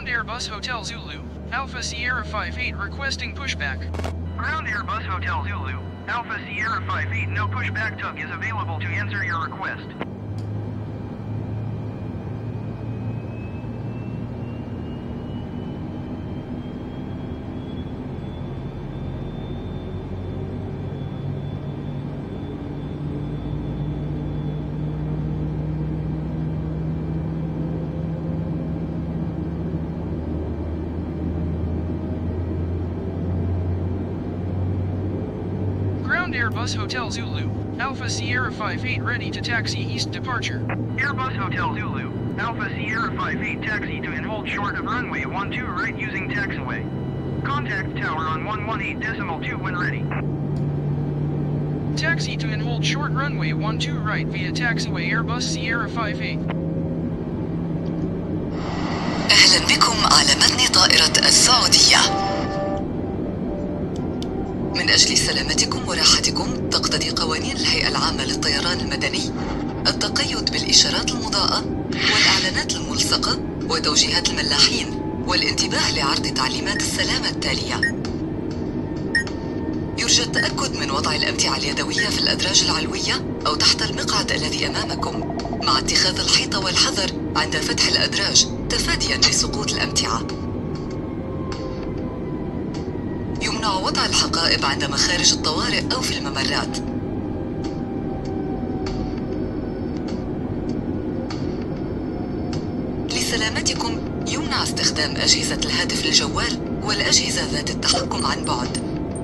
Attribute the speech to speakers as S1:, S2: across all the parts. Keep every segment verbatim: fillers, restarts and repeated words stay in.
S1: Ground Airbus Hotel Zulu, Alpha Sierra five eight requesting pushback.
S2: Ground Airbus Hotel Zulu, Alpha Sierra five eight, no pushback tug is available to answer your request.
S1: Airbus Hotel Zulu, Alpha Sierra five eight ready to taxi east departure.
S2: Airbus Hotel Zulu, Alpha Sierra five eight taxi to and hold short of runway one two right using taxiway. Contact tower on one one eight decimal two when ready.
S1: Taxi to and hold short runway one two right via taxiway Airbus Sierra five eight.
S3: أهلا بكم على متن طائرة السعودية. من أجل سلامتكم وراحتكم تقتضي قوانين الهيئة العامة للطيران المدني التقيد بالإشارات المضاءة والإعلانات الملصقة وتوجيهات الملاحين والانتباه لعرض تعليمات السلامة التالية. يرجى التأكد من وضع الأمتعة اليدوية في الأدراج العلوية أو تحت المقعد الذي أمامكم مع اتخاذ الحيطة والحذر عند فتح الأدراج تفادياً لسقوط الأمتعة. يمنع وضع الحقائب عند مخارج الطوارئ أو في الممرات. لسلامتكم يمنع استخدام أجهزة الهاتف الجوال والأجهزة ذات التحكم عن بعد.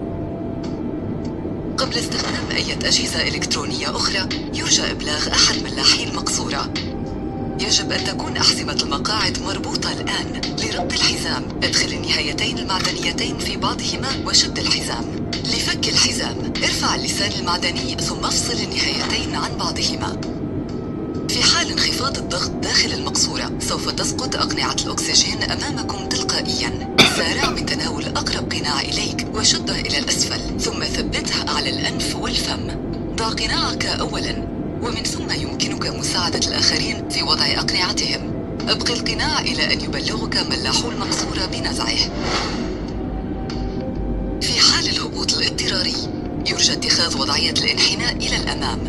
S3: قبل استخدام أي أجهزة إلكترونية أخرى يرجى إبلاغ أحد ملاحي المقصورة. يجب أن تكون أحزمة المقاعد مربوطة الآن. لربط الحزام ادخل النهايتين المعدنيتين في بعضهما وشد الحزام. لفك الحزام ارفع اللسان المعدني ثم افصل النهايتين عن بعضهما. في حال انخفاض الضغط داخل المقصورة سوف تسقط أقنعة الأكسجين أمامكم تلقائياً. سارع بتناول أقرب قناع إليك وشده إلى الأسفل ثم ثبته على الأنف والفم. ضع قناعك أولاً ومن ثم يمكنك مساعدة الآخرين في وضع أقنعتهم. ابقي القناع إلى أن يبلغك ملاحو المقصورة بنزعه. في حال الهبوط الاضطراري يرجى اتخاذ وضعية الانحناء إلى الأمام.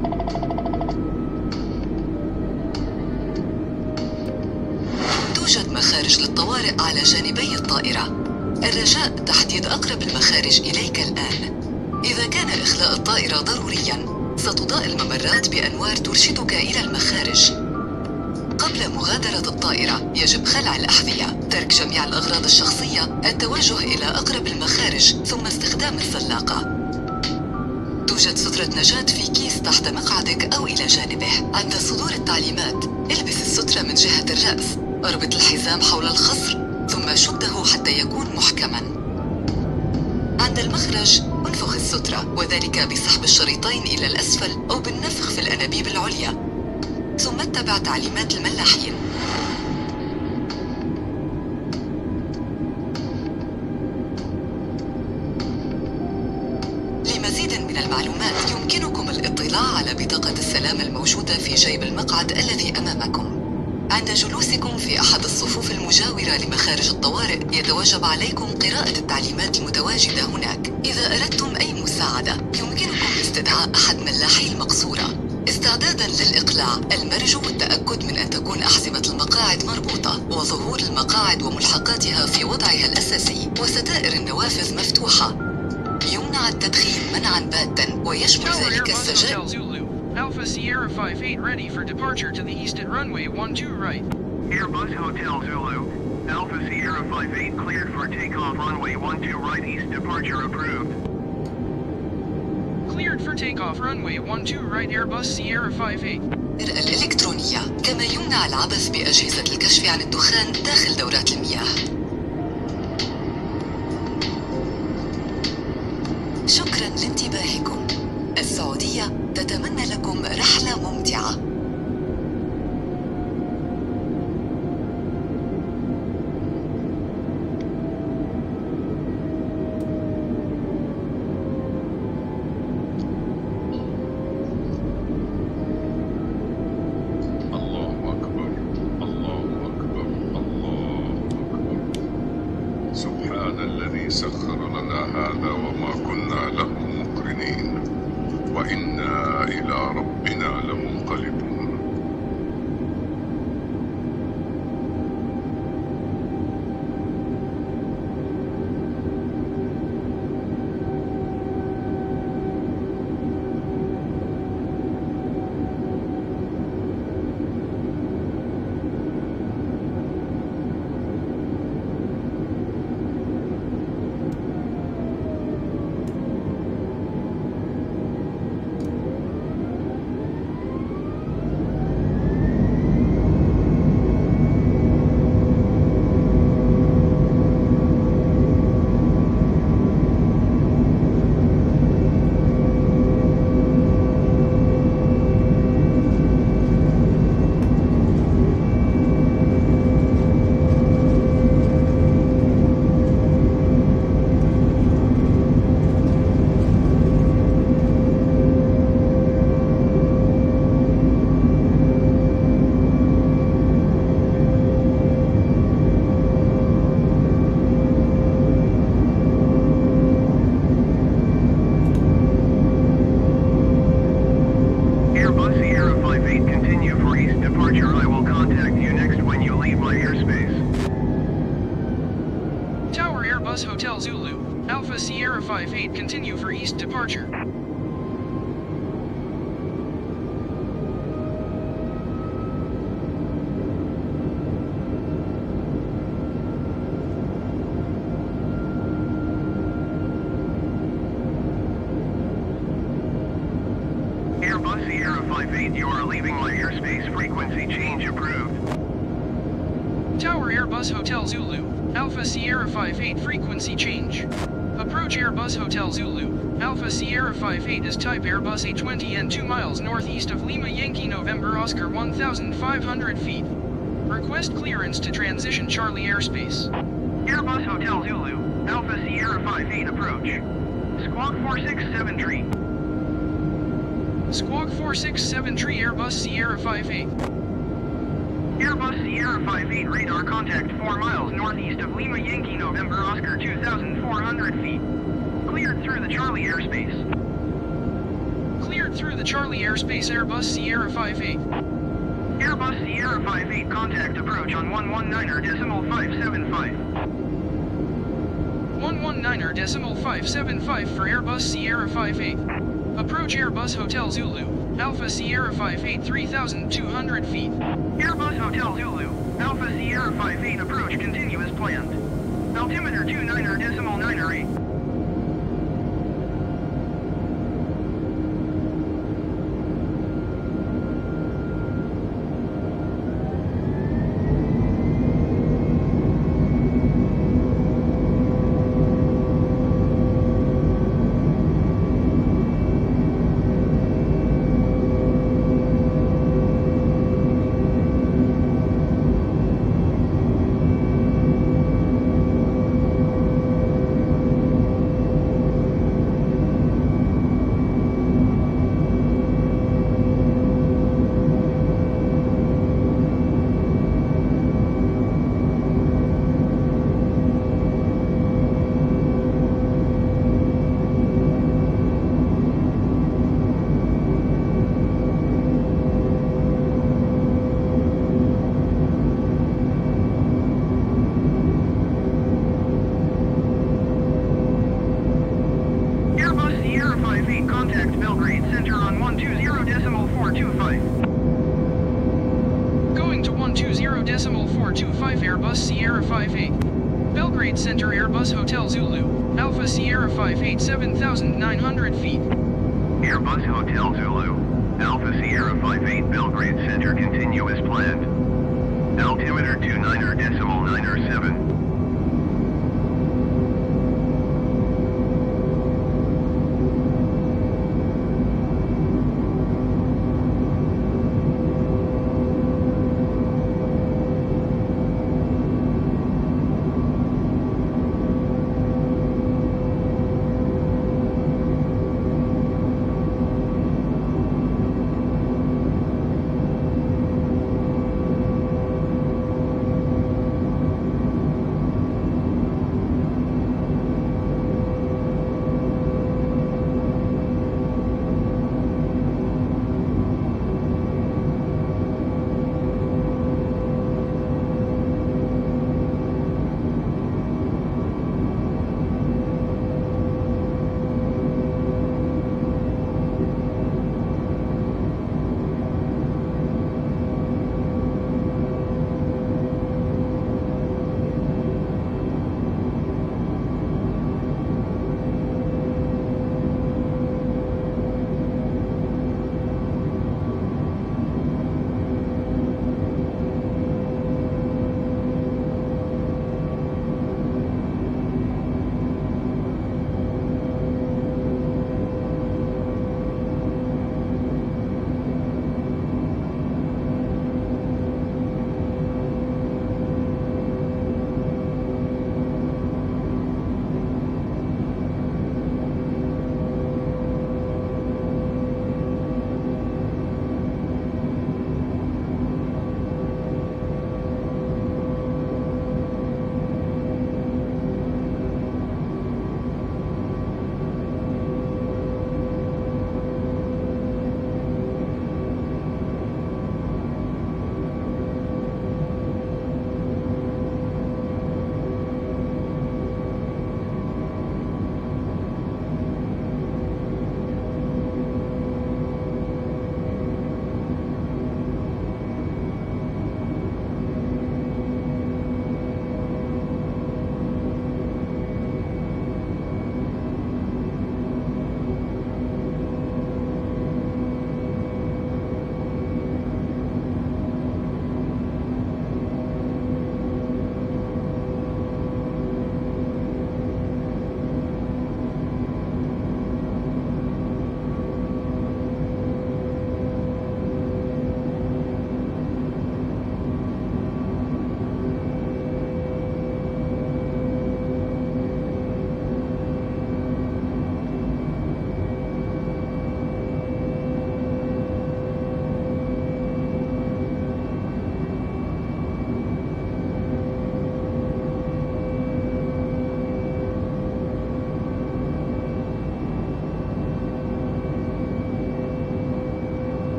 S3: توجد مخارج للطوارئ على جانبي الطائرة. الرجاء تحديد أقرب المخارج إليك الآن. إذا كان إخلاء الطائرة ضرورياً ستضاء الممرات بأنوار ترشدك إلى المخارج. قبل مغادرة الطائرة يجب خلع الأحذية، ترك جميع الأغراض الشخصية، التوجه إلى أقرب المخارج ثم استخدام السلاقة. توجد سترة نجاة في كيس تحت مقعدك أو إلى جانبه. عند صدور التعليمات البس السترة من جهة الرأس، اربط الحزام حول الخصر ثم شده حتى يكون محكماً. عند المخرج انفخ السترة وذلك بسحب الشريطين إلى الأسفل أو بالنفخ في الأنابيب العليا ثم اتبع تعليمات الملاحين. لمزيد من المعلومات يمكنكم الاطلاع على بطاقة السلام الموجودة في جيب المقعد الذي أمامكم. عند جلوسكم في أحد الصفوف المجاورة لمخارج الطوارئ يتوجب عليكم قراءة التعليمات المتواجدة هناك. إذا أردتم أي مساعدة يمكنكم استدعاء أحد ملاحي المقصورة. استعداداً للإقلاع المرجو التأكد من أن تكون أحزمة المقاعد مربوطة وظهور المقاعد وملحقاتها في وضعها الأساسي وستائر النوافذ مفتوحة. يمنع التدخين منعاً باتا ويشمل ذلك السجائر.
S1: Alpha Sierra five eight ready for departure to the east at runway one two right.
S2: Airbus Hotel Zulu, Alpha Sierra five eight cleared for takeoff runway one two right east departure approved.
S1: Cleared for takeoff runway one two right Airbus Sierra five eight.
S3: المرآة الإلكترونية كما يمنع العبث بأجهزة الكشف عن الدخان داخل دورات المياه. شكراً لانتباهكم. السعودية تتمنى لكم رحلة ممتعة.
S4: الله أكبر الله أكبر الله وإلى ربنا لمنقلبون.
S1: Hotel Zulu, Alpha Sierra five eight, continue for east departure.
S2: Airbus Sierra five eight, you are leaving my airspace, frequency change approved.
S1: Tower Airbus Hotel Zulu, Alpha Sierra five eight, frequency change. Approach Airbus Hotel Zulu, Alpha Sierra five eight is type Airbus A twenty and two miles northeast of Lima Yankee November Oscar one thousand five hundred feet. Request clearance to transition Charlie airspace.
S2: Airbus Hotel Zulu, Alpha Sierra five eight approach. Squawk four six seven tree.
S1: Squawk four six seven tree Airbus Sierra five eight.
S2: Airbus Sierra five eight radar contact four miles northeast of Lima Yankee November Oscar two thousand four hundred feet. Cleared through the Charlie airspace.
S1: Cleared through the Charlie airspace Airbus Sierra five eight.
S2: Airbus Sierra five eight contact approach on one one niner decimal five seven five.
S1: one one niner decimal five seven five for Airbus Sierra five eight. Approach Airbus Hotel Zulu, Alpha Sierra five eight, three thousand two hundred feet.
S2: Airbus Hotel Zulu, Alpha Sierra five eight approach continue as planned. Altimeter two niner decimal niner eight. Contact Belgrade Center on one two zero decimal four two five.
S1: Going to one two zero decimal four two five Airbus Sierra five eight. Belgrade Center Airbus Hotel Zulu, Alpha Sierra five eight, seven thousand nine hundred feet.
S2: Airbus Hotel Zulu, Alpha Sierra five eight Belgrade Center continue as planned. Altimeter two niner decimal niner seven.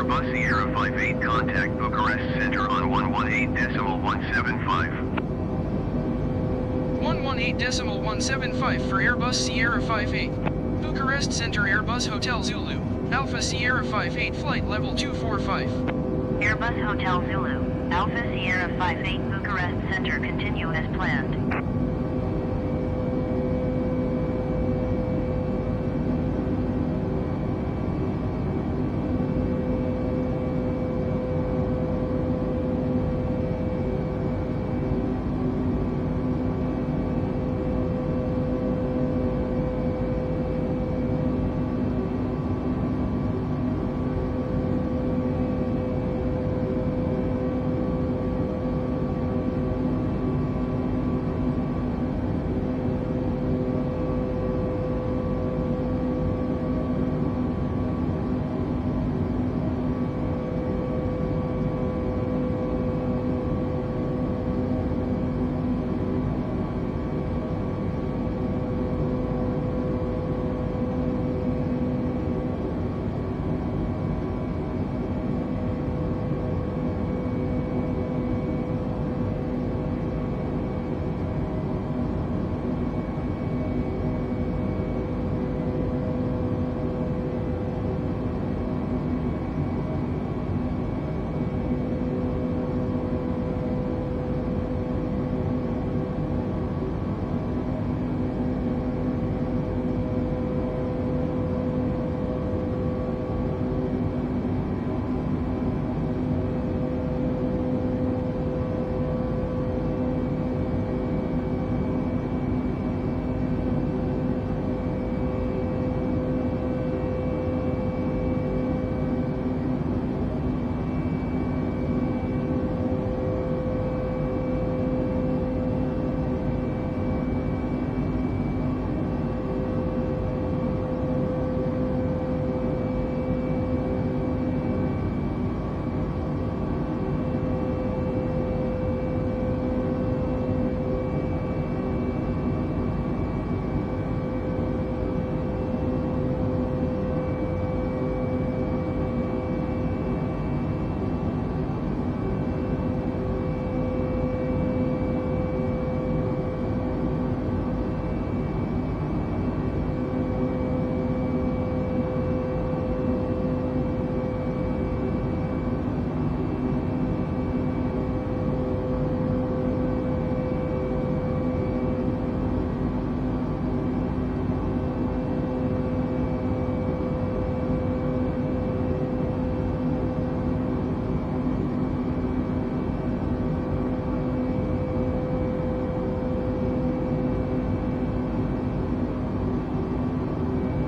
S2: Airbus Sierra five eight, contact Bucharest Center on one one eight decimal one seven five.
S1: one one eight decimal one seven five for Airbus Sierra five eight. Bucharest Center Airbus Hotel Zulu, Alpha Sierra five eight flight level two four five.
S5: Airbus Hotel Zulu, Alpha Sierra five eight Bucharest Center, continue as planned.